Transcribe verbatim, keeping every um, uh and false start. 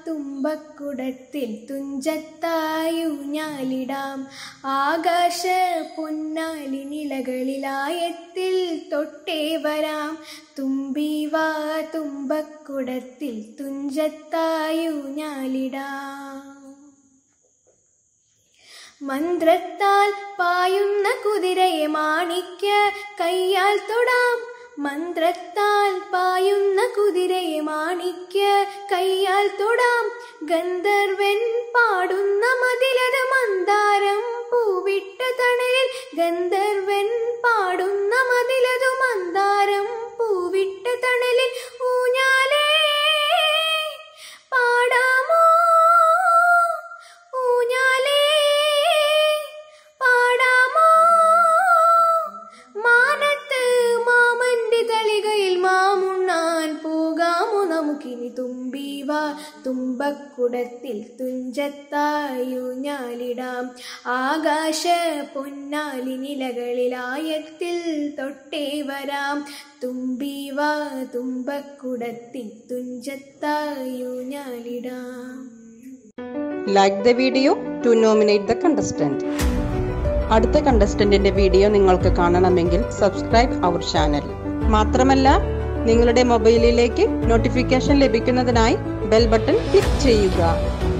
തുമ്പക്കുടത്തിൽ തുഞ്ചത്തായൂഞ്ഞാലിടാം ആകാശ പൊന്നാലി നിലകളിലായത്തിൽ തൊട്ടേ വരാം തുമ്പി വാ തുമ്പക്കുടത്തിൽ തുഞ്ചത്തായൂഞ്ഞാലിടാം മന്ത്രത്താൽ പായുന്ന കുതിരയെ മാണിക്യ കയ്യാൽ തൊടാം മന്ത്രത്താൽ പായുന്ന കുതിരയെ മാണിക്യ കയ്യാൽ തൊടാം ഗന്ധർവൻ പാടുന്ന മതിലത് മന്ദാരം പൂവിട്ട തണലിൽ ഗന്ധർവൻ പാടുന്ന മതിലതു മന്ദാരം പൂവിട്ട തണലിൽ ഊഞ്ഞാലേ പാടാമോ ഊഞ്ഞാലേ പാടാമോ മാനത്ത് മാമന്റെ തളികയിൽ മാമുണ്ണാൻ പോകാമോ നമുക്കിനി തുമ്പി വാ തുമ്പക്കുടത്തിൽ തുഞ്ചത്തായൂഞ്ഞാലിടാം ആകാശ പൊന്നാലി നിലകളിലായത്തിൽ തൊട്ടേ വരാം തുമ്പി വാ തുമ്പക്കുടത്തിൽ തുഞ്ചത്തായൂഞ്ഞാലിടാം. Like the video to nominate the contestant. അടുത്ത കണ്ടസ്റ്റന്റിന്റെ വീഡിയോ നിങ്ങൾക്ക് കാണണമെങ്കിൽ സബ്സ്ക്രൈബ് അവർ ചാനൽ. മാത്രമല്ല നിങ്ങളുടെ മൊബൈലിലേക്ക് നോട്ടിഫിക്കേഷൻ ലഭിക്കുന്നതിനായി ബെൽ ബട്ടൺ ക്ലിക്ക് ചെയ്യുക.